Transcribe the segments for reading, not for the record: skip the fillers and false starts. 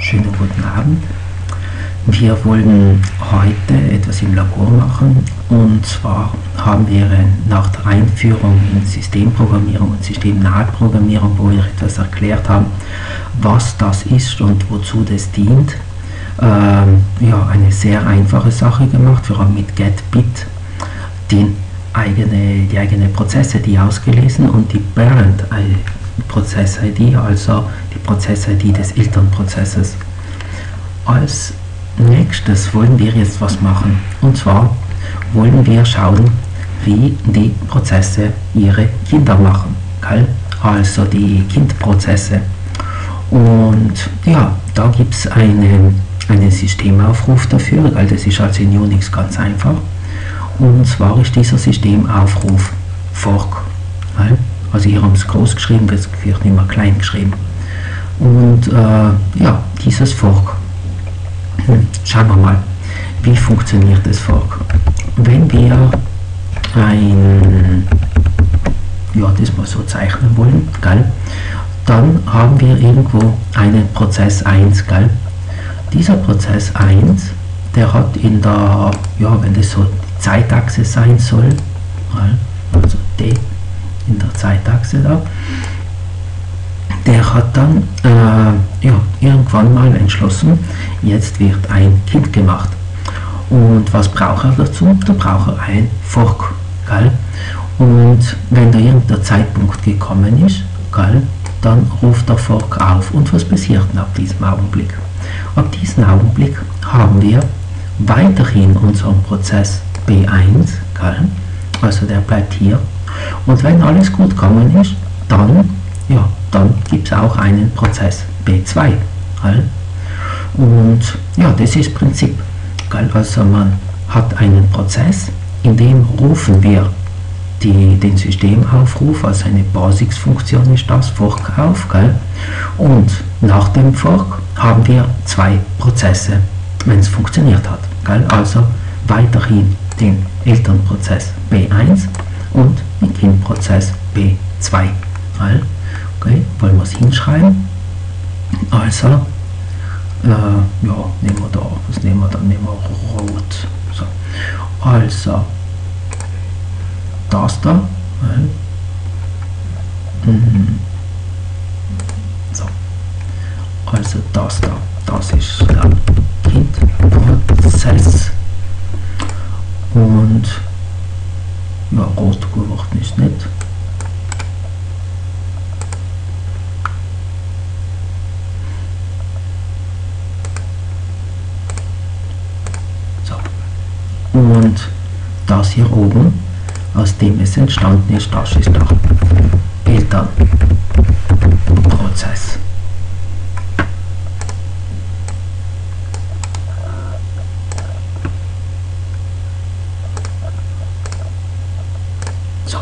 schönen guten Abend. Wir wollen heute etwas im Labor machen, und zwar haben wir nach der Einführung in Systemprogrammierung und systemnahe Programmierung, wo wir etwas erklärt haben, was das ist und wozu das dient, eine sehr einfache Sache gemacht. Wir haben mit getBit die eigene Prozess-ID ausgelesen und die Parent-Prozess-ID, also die Prozess-ID des Elternprozesses. Als nächstes wollen wir jetzt was machen, und zwar wollen wir schauen, wie die Prozesse ihre Kinder machen, also die Kindprozesse. Und ja, da gibt es einen Systemaufruf dafür, das ist also in Unix ganz einfach, und zwar ist dieser Systemaufruf fork. Also hier haben sie groß geschrieben, das wird nicht mehr klein geschrieben. Und dieses fork. Schauen wir mal, wie funktioniert das fork. Wenn wir das mal so zeichnen wollen, dann haben wir irgendwo einen Prozess 1, Dieser Prozess 1, der hat in der, wenn das so die Zeitachse sein soll, also D in der Zeitachse da, der hat dann irgendwann mal entschlossen, jetzt wird ein Kind gemacht. Und was braucht er dazu? Da braucht er ein fork. Und wenn da irgendein Zeitpunkt gekommen ist, dann ruft der fork auf. Und was passiert denn ab diesem Augenblick? Ab diesem Augenblick haben wir weiterhin unseren Prozess B1, also der bleibt hier. Und wenn alles gut gegangen ist, dann gibt es auch einen Prozess B2. Und das ist das Prinzip. Also man hat einen Prozess, in dem rufen wir den Systemaufruf, also eine Basics-Funktion ist das, fork auf. Und nach dem fork haben wir zwei Prozesse, wenn es funktioniert hat. Also weiterhin den Elternprozess B1 und den Kindprozess B2. Okay, wollen wir es hinschreiben? Also, nehmen wir da, was nehmen wir dann? Nehmen wir rot. So. Also, das da. So. Also, das da. Das ist der Kindprozess. Und, rot geworden ist nicht. Und das hier oben, aus dem es entstanden ist, das ist der Elternprozess. So.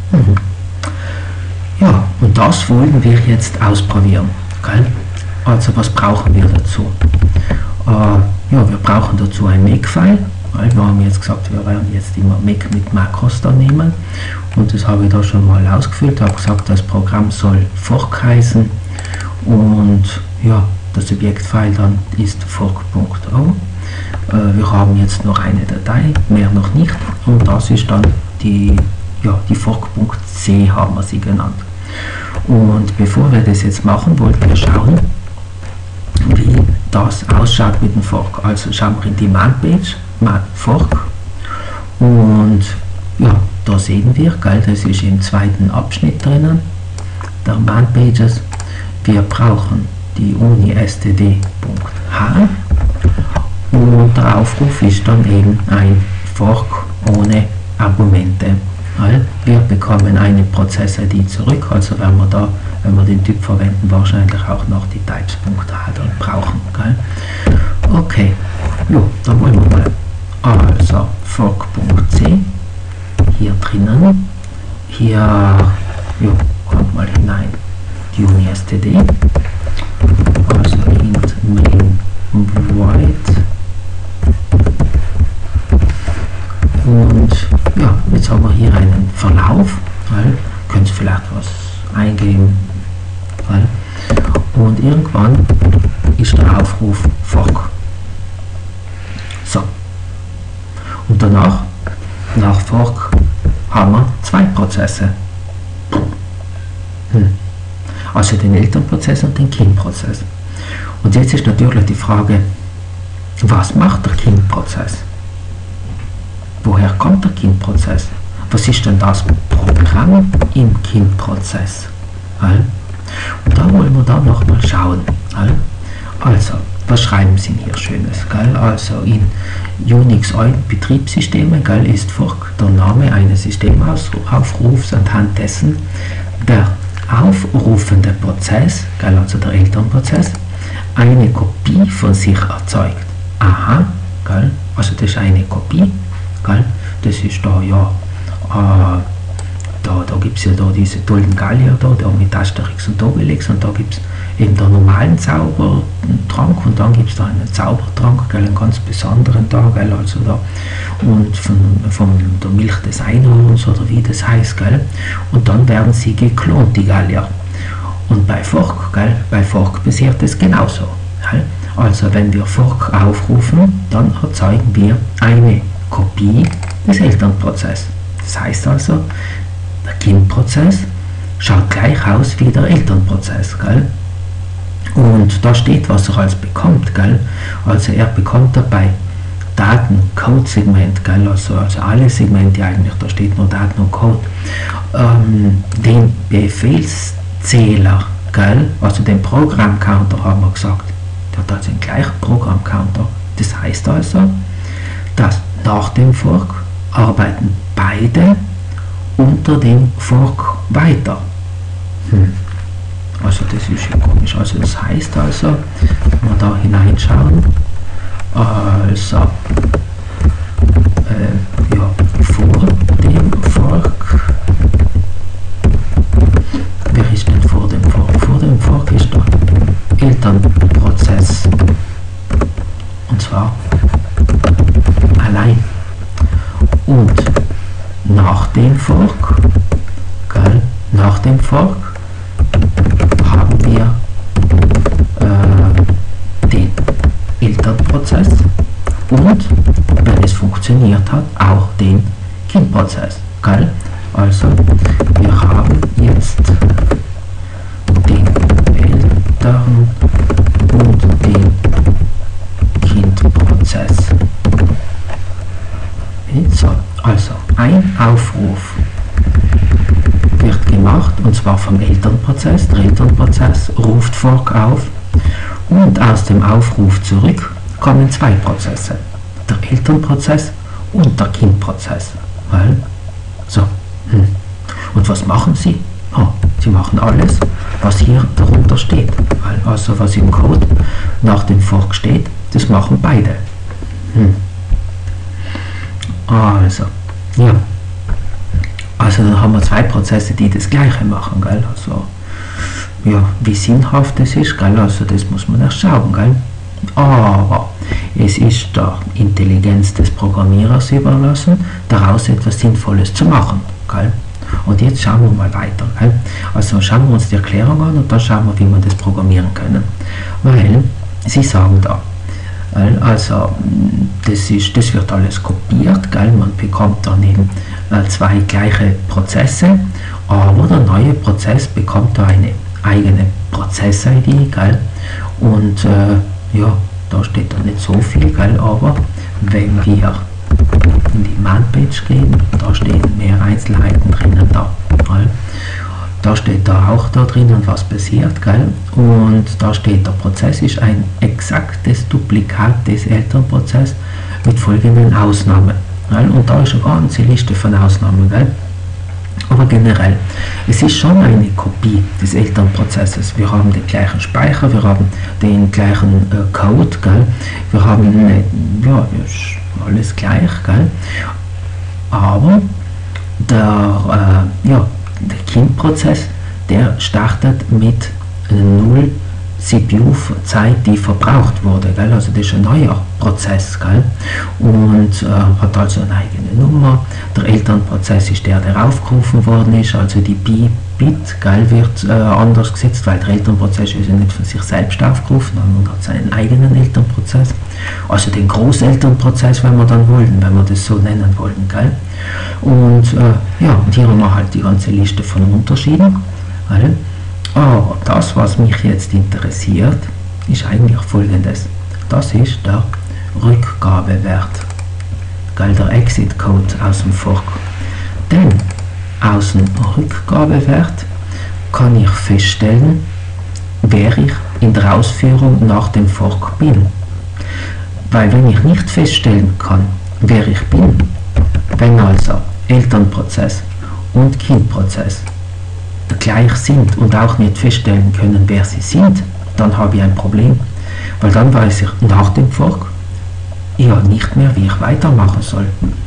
Ja, und das wollen wir jetzt ausprobieren. Also was brauchen wir dazu? Wir brauchen dazu ein Make-File. Wir haben jetzt gesagt, wir werden jetzt immer Make mit Makros dann nehmen, und das habe ich da schon mal ausgefüllt, habe gesagt, das Programm soll fork heißen, und das Objektfile dann ist fork.o. Wir haben jetzt noch eine Datei, mehr noch nicht, und das ist dann die fork.c haben wir sie genannt. Und bevor wir das jetzt machen, wollten wir schauen, wie das ausschaut mit dem fork. Also schauen wir in die Man-Page, fork, und da sehen wir, das ist im zweiten Abschnitt drinnen, der Man-Pages. Wir brauchen die uni-std.h, und der Aufruf ist dann eben ein fork ohne Argumente. Wir bekommen eine Prozess-ID zurück, also wenn wir den Typ verwenden, wahrscheinlich auch noch die Types.h dann brauchen. Okay, dann wollen wir mal. Also fork.c hier drinnen, hier kommt mal hinein die uni-std, also int main void, und jetzt haben wir hier einen Verlauf, könnt ihr vielleicht was eingeben, und irgendwann ist der Aufruf fork. So. Und danach, nach fork, haben wir zwei Prozesse. Also den Elternprozess und den Kindprozess. Und jetzt ist natürlich die Frage, was macht der Kindprozess? Woher kommt der Kindprozess? Was ist denn das Programm im Kindprozess? Und da wollen wir dann nochmal schauen. Also, was schreiben Sie hier Schönes? Also in Unix Betriebssysteme ist fork der Name eines Systemaufrufs, anhand dessen der aufrufende Prozess, also der Elternprozess, eine Kopie von sich erzeugt. Aha, also das ist eine Kopie, das ist da ja, da gibt es ja da diese tollen Gallier da mit Asterix und Obelix, und da gibt es eben den normalen Zaubertrank und dann gibt es da einen Zaubertrank, einen ganz besonderen da, also da, und von der Milch des Einhorns oder wie das heißt, und dann werden sie geklont, die Gallier. Und bei fork, bei fork passiert es genauso. Also wenn wir fork aufrufen, dann erzeugen wir eine Kopie des Elternprozesses. Das heißt also, der Kindprozess schaut gleich aus wie der Elternprozess. Und da steht, was er alles bekommt. Also er bekommt dabei Daten-Code-Segment, also alle Segmente eigentlich, da steht nur Daten und Code, den Befehlszähler, also den Programmcounter haben wir gesagt, der hat also den gleichen Programmcounter. Das heißt also, dass nach dem Fork arbeiten beide unter dem Fork weiter. Also das ist ja komisch. Also das heißt also, wenn wir da hineinschauen, also ja, vor dem Fork, wer ist denn vor dem Fork? Vor dem Fork ist der Elternprozess, und zwar allein. Und nach dem Fork, nach dem Fork haben wir den Elternprozess und, wenn es funktioniert hat, auch den Kindprozess. Also wir haben jetzt den Eltern- und den Kindprozess. So, also ein Aufruf wird gemacht, und zwar vom Elternprozess. Der Elternprozess ruft fork auf, und aus dem Aufruf zurück kommen zwei Prozesse, der Elternprozess und der Kindprozess. So. Und was machen sie? Sie machen alles, was hier darunter steht. Also was im Code nach dem Fork steht, das machen beide. Also, ja. Also dann haben wir zwei Prozesse, die das Gleiche machen, Also, ja, wie sinnhaft das ist, Also das muss man erst schauen, Aber es ist der Intelligenz des Programmierers überlassen, daraus etwas Sinnvolles zu machen, Und jetzt schauen wir mal weiter, Also schauen wir uns die Erklärung an und dann schauen wir, wie wir das programmieren können. Weil, sie sagen da, also das wird alles kopiert, man bekommt dann eben zwei gleiche Prozesse, aber der neue Prozess bekommt da eine eigene Prozess-ID, und ja, da steht dann nicht so viel, aber wenn wir in die Man-Page gehen, da stehen mehr Einzelheiten drinnen da. Da steht da auch da drinnen, was passiert, und da steht, der Prozess ist ein exaktes Duplikat des Elternprozesses mit folgenden Ausnahmen. Und da ist eine ganze Liste von Ausnahmen, aber generell, es ist schon eine Kopie des Elternprozesses. Wir haben den gleichen Speicher, wir haben den gleichen Code, wir haben, ja, ist alles gleich, aber der Kindprozess, der startet mit 0 CPU-Zeit, die verbraucht wurde, also das ist ein neuer Prozess, und hat also eine eigene Nummer. Der Elternprozess ist der aufgerufen worden ist, also die Bit, gell, wird anders gesetzt, weil der Elternprozess ist ja nicht von sich selbst aufgerufen, sondern hat seinen eigenen Elternprozess. Also den Großelternprozess, wenn wir dann wollen, wenn wir das so nennen wollen. Gell. Und und hier haben wir halt die ganze Liste von Unterschieden. Gell. Aber das, was mich jetzt interessiert, ist eigentlich folgendes. Das ist der Rückgabewert, gell, der Exit Code aus dem Fork. Denn aus dem Rückgabewert kann ich feststellen, wer ich in der Ausführung nach dem Fork bin. Weil wenn ich nicht feststellen kann, wer ich bin, wenn also Elternprozess und Kindprozess gleich sind und auch nicht feststellen können, wer sie sind, dann habe ich ein Problem. Weil dann weiß ich nach dem Fork ja nicht mehr, wie ich weitermachen soll.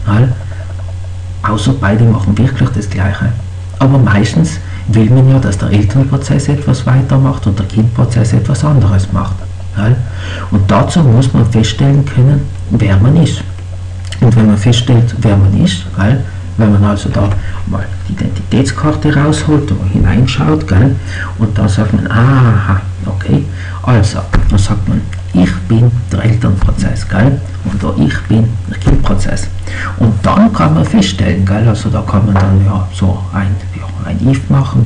Außer beide machen wirklich das Gleiche. Aber meistens will man ja, dass der Elternprozess etwas weitermacht und der Kindprozess etwas anderes macht. Und dazu muss man feststellen können, wer man ist. Und wenn man feststellt, wer man ist, wenn man also da mal die Identitätskarte rausholt oder hineinschaut, und dann sagt man, aha, okay, also, dann sagt man, ich bin der Elternprozess, oder ich bin der Kindprozess. Und dann kann man feststellen, also da kann man dann ja so ein if machen,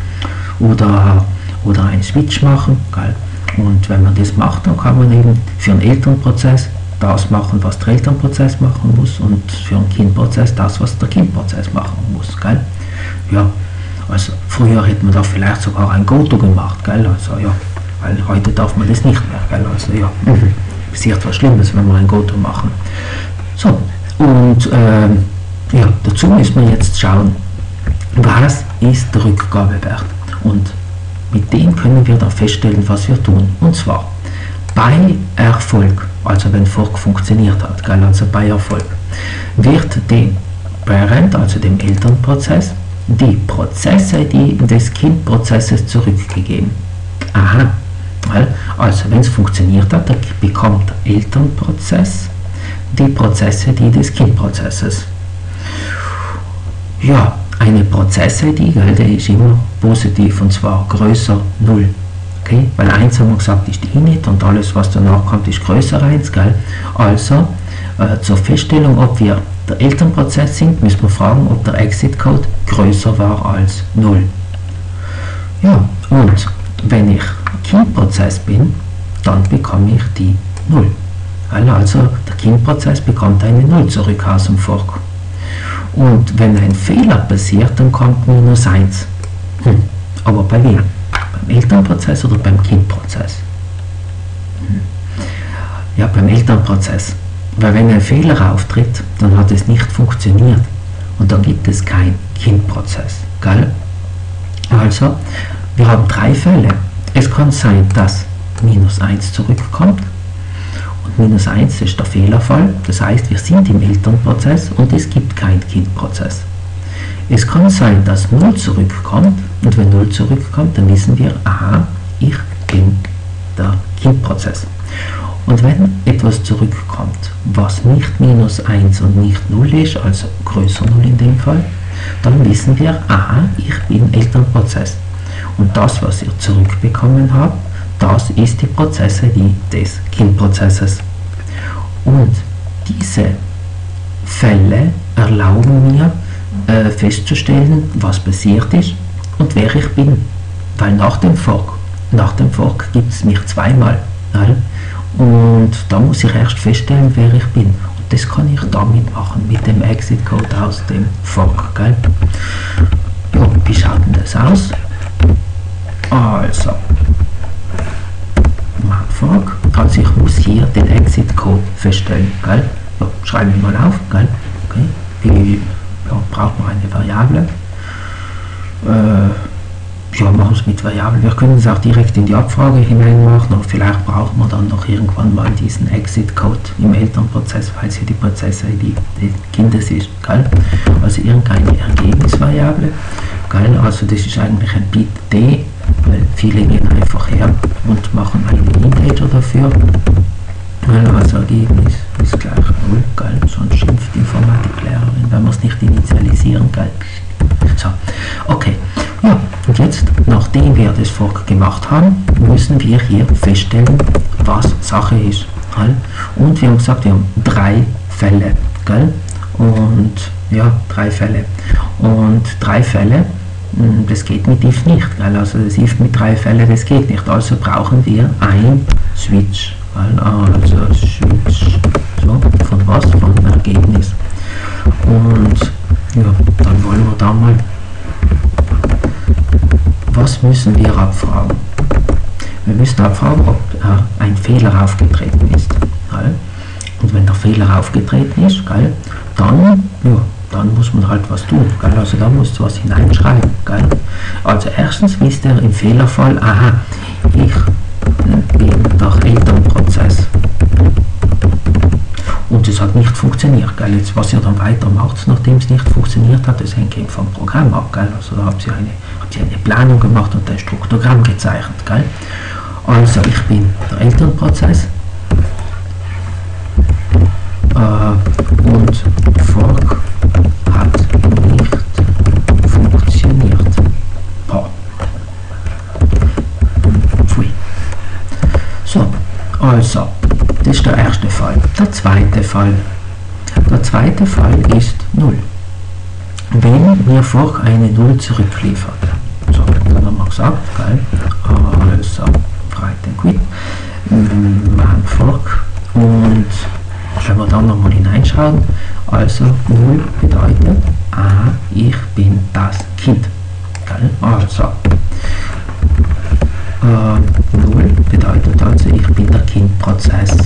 oder ein Switch machen, und wenn man das macht, dann kann man eben für den Elternprozess das machen, was der Elternprozess machen muss, und für den Kindprozess das, was der Kindprozess machen muss. Ja, also früher hätte man da vielleicht sogar ein Goto gemacht, also ja, weil heute darf man das nicht mehr, also ja, passiert was Schlimmes, wenn wir ein Goto machen. So, und ja, dazu müssen wir jetzt schauen, was ist der Rückgabewert, und mit dem können wir dann feststellen, was wir tun. Und zwar bei Erfolg, also wenn Fork funktioniert hat, also bei Erfolg, wird dem Parent, also dem Elternprozess, die Prozess-ID des Kindprozesses zurückgegeben. Aha, also wenn es funktioniert hat, dann bekommt der Elternprozess die Prozess-ID des Kindprozesses. Ja, eine Prozess-ID, die ist immer positiv, und zwar größer 0. Okay? Weil 1 haben wir gesagt, ist die Init, und alles, was danach kommt, ist größer 1. Also zur Feststellung, ob wir der Elternprozess sind, müssen wir fragen, ob der Exit-Code größer war als 0. Ja, und wenn ich Kindprozess bin, dann bekomme ich die 0. Also der Kindprozess bekommt eine 0 zurück aus dem Fork. Und wenn ein Fehler passiert, dann kommt minus 1. Aber bei wem? Beim Elternprozess oder beim Kindprozess? Ja, beim Elternprozess. Weil wenn ein Fehler auftritt, dann hat es nicht funktioniert. Und dann gibt es keinen Kindprozess. Also, wir haben 3 Fälle. Es kann sein, dass minus 1 zurückkommt. Und minus 1 ist der Fehlerfall. Das heißt, wir sind im Elternprozess und es gibt keinen Kindprozess. Es kann sein, dass 0 zurückkommt, und wenn 0 zurückkommt, dann wissen wir, aha, ich bin der Kindprozess. Und wenn etwas zurückkommt, was nicht minus 1 und nicht 0 ist, also größer 0 in dem Fall, dann wissen wir, aha, ich bin Elternprozess. Und das, was ihr zurückbekommen habt, das ist die Prozess-ID des Kindprozesses. Und diese Fälle erlauben mir festzustellen, was passiert ist und wer ich bin. Weil nach dem Fork gibt es mich zweimal. Und da muss ich erst feststellen, wer ich bin. Und das kann ich damit machen, mit dem Exit-Code aus dem Fork. Ja, wie schaut denn das aus? Also, mein Fork, also ich muss hier den Exit-Code feststellen. Ja, schreibe ich mal auf. Okay. Ja, braucht man eine Variable. Ja, machen wir es mit Variablen. Wir können es auch direkt in die Abfrage hineinmachen, aber vielleicht braucht man dann noch irgendwann mal diesen Exit-Code im Elternprozess, weil es hier die Prozess-ID des Kindes ist. Also irgendeine Ergebnisvariable. Also das ist eigentlich ein Bit-D, weil viele gehen einfach her und machen einen Integer dafür. Also Ergebnis ist gleich 0, sonst schimpft die Informatiklehrerin, wenn wir es nicht initialisieren. So, okay. Ja, Und jetzt, nachdem wir das Fork gemacht haben, müssen wir hier feststellen, was Sache ist. Gell? Und wir haben gesagt, wir haben 3 Fälle. Gell? Und ja, 3 Fälle. Und 3 Fälle, das geht mit if nicht. Gell? Also das if mit 3 Fällen, das geht nicht. Also brauchen wir ein Switch. Gell? Also Switch, so, von was? Von Ergebnis. Und ja, dann wollen wir da mal, was müssen wir abfragen? Wir müssen abfragen, ob ein Fehler aufgetreten ist. Gell? Und wenn der Fehler aufgetreten ist, gell, dann muss man halt was tun. Gell? Also da musst du was hineinschreiben. Gell? Also erstens wisst ihr im Fehlerfall, aha, ich bin der Elternprozess. Und es hat nicht funktioniert. Gell? Jetzt, was ihr dann weitermacht, nachdem es nicht funktioniert hat, das hängt eben vom Programm ab. Gell? Also da habt ihr eine Planung gemacht und ein Struktogramm gezeichnet. Gell? Also ich bin der Elternprozess und Fork hat nicht funktioniert. Boah. Pfui. So, also, das ist der erste Fall. Der zweite Fall ist 0. Wenn mir Fork eine 0 zurückliefert. So, dann haben wir gesagt, geil, also, write and quit, machen Fork und wenn wir dann nochmal hineinschauen, also 0 bedeutet, ich bin das Kind. Geil? Also 0 bedeutet also, ich bin der Kindprozess.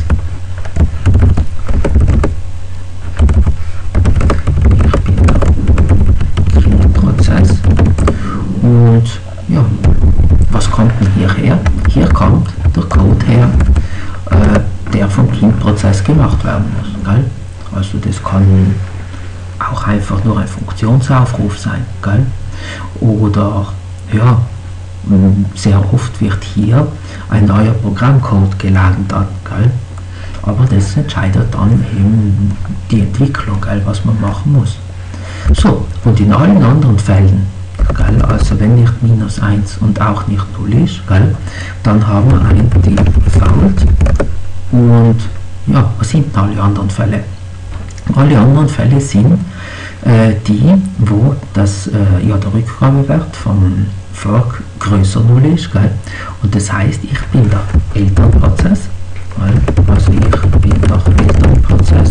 Ich bin der Kindprozess. Und ja, was kommt denn hierher? Hier kommt der Code her, der vom Kindprozess gemacht werden muss. Gell? Also das kann auch einfach nur ein Funktionsaufruf sein. Gell? Oder ja, sehr oft wird hier ein neuer Programmcode geladen dann. Gell? Aber das entscheidet dann eben die Entwicklung, gell, was man machen muss. So, und in allen anderen Fällen, gell, also wenn nicht -1 und auch nicht 0 ist, gell, dann haben wir ein Default. Und ja, was sind alle anderen Fälle? Alle anderen Fälle sind die, wo das, der Rückgabewert vom Fork größer 0 ist. Gell? Und das heißt, ich bin der Elternprozess. Gell? Also ich bin der Elternprozess.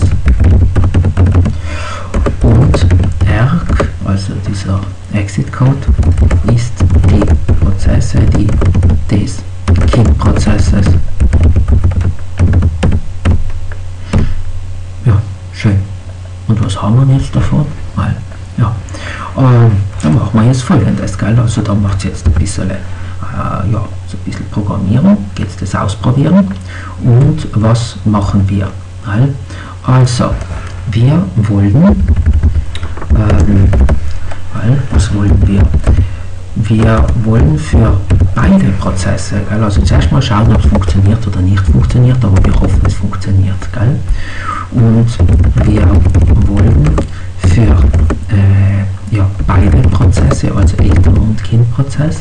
Und ERG, also dieser Exit-Code, ist die Prozess-ID des Kindprozesses. Ja, schön. Und was haben wir jetzt davon? Weil, ja, dann machen wir jetzt Folgendes, gell? Also da macht es jetzt ein bisschen, so ein bisschen Programmierung, jetzt das ausprobieren. Und was machen wir? Gell? Also, wir wollen, was wollen wir? Wir wollen für beide Prozesse, gell? Also zuerst mal schauen, ob es funktioniert oder nicht funktioniert, aber wir hoffen, es funktioniert. Gell? Und wir wollen für beide Prozesse, also Eltern- und Kindprozess,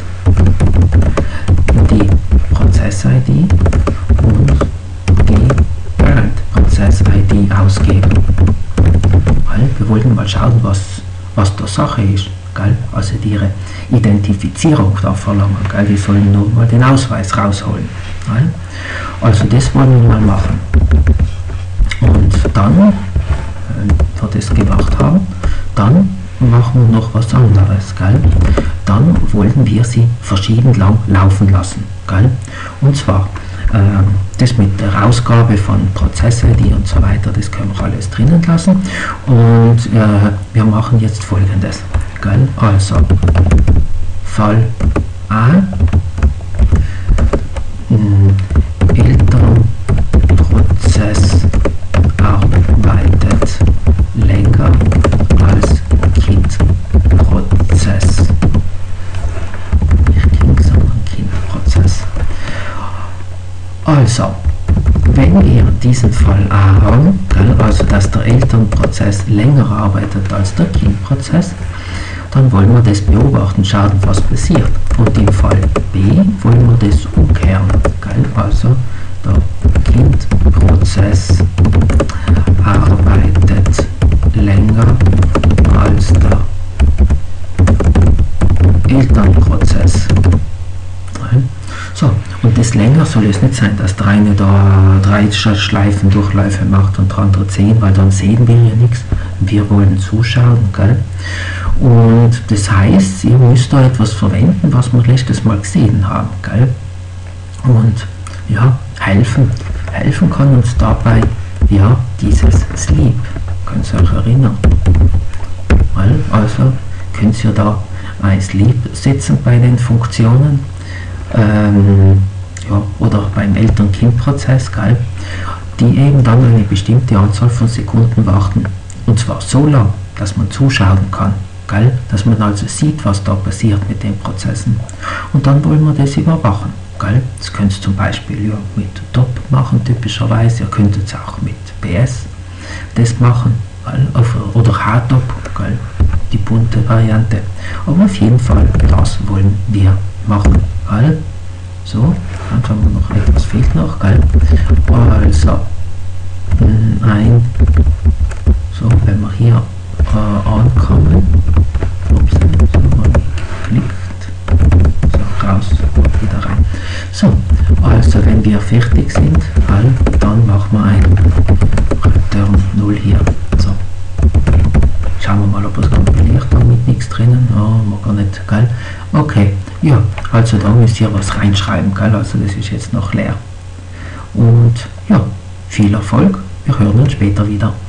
die Prozess-ID und die Parent-Prozess-ID ausgeben. Weil wir wollten mal schauen, was der Sache ist. Gell? Also ihre Identifizierung da verlangen. Gell? Die sollen nur mal den Ausweis rausholen. Gell? Also das wollen wir mal machen. Und dann, wenn wir das gemacht haben, dann machen wir noch was anderes. Gell? Dann wollten wir sie verschieden lang laufen lassen. Gell? Und zwar das mit der Ausgabe von Prozess-ID und so weiter, das können wir alles drinnen lassen. Und wir machen jetzt Folgendes. Gell? Also Fall A, Elternprozess arbeitet länger als Kindprozess. Nicht Kind, sondern Kindprozess. Also, wenn wir diesen Fall A haben, also dass der Elternprozess länger arbeitet als der Kindprozess, dann wollen wir das beobachten, schauen, was passiert. Und im Fall B wollen wir das umkehren. Gell? Also der Kindprozess arbeitet länger als der Elternprozess. So, und das länger soll es nicht sein, dass der eine da 3 Schleifen Durchläufe macht und der andere 10, weil dann sehen wir ja nichts. Wir wollen zuschauen, gell? Und das heißt, ihr müsst da etwas verwenden, was wir letztes Mal gesehen haben, gell? Und ja, helfen kann uns dabei, ja, dieses Sleep. Könnt ihr euch erinnern? Also könnt ihr da ein Sleep setzen bei den Funktionen. Ja, oder beim Eltern-Kind-Prozess, die eben dann eine bestimmte Anzahl von Sekunden warten. Und zwar so lang, dass man zuschauen kann, dass man also sieht, was da passiert mit den Prozessen. Und dann wollen wir das überwachen. Das könnt ihr zum Beispiel ja, mit TOP machen, typischerweise. Ihr könnt es auch mit PS das machen, oder HTOP, die bunte Variante. Aber auf jeden Fall, das wollen wir machen. So, dann haben wir noch etwas, fehlt noch, also so, wenn wir hier ankommen, so mal klickt, so raus, wieder rein. So, also wenn wir fertig sind, dann machen wir ein Return 0 hier. So. Schauen wir mal, ob es kompiliert, damit nichts drinnen. Oh, gar nicht, Okay, ja, also da müsst ihr was reinschreiben, also das ist jetzt noch leer. Und ja, viel Erfolg, wir hören uns später wieder.